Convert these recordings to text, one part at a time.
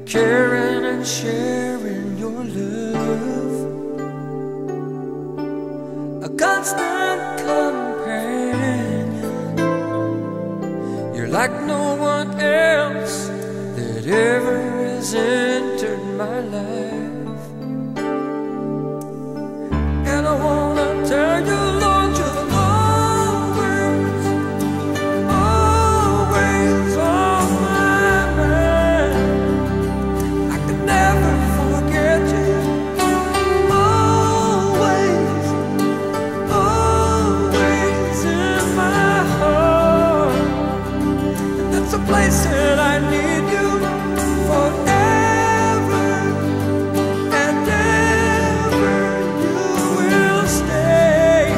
caring and sharing your love, a constant companion. You're like no one else that ever has entered my life. And I wanna tell you, Lord, you're always, always on my mind. I could never forget you. Always, always in my heart. And that's a place that I need you forever and ever. You will stay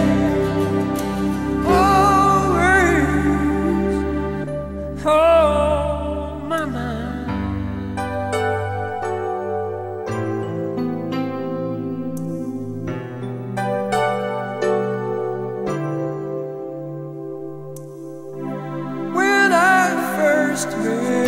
always on my mind. When I first met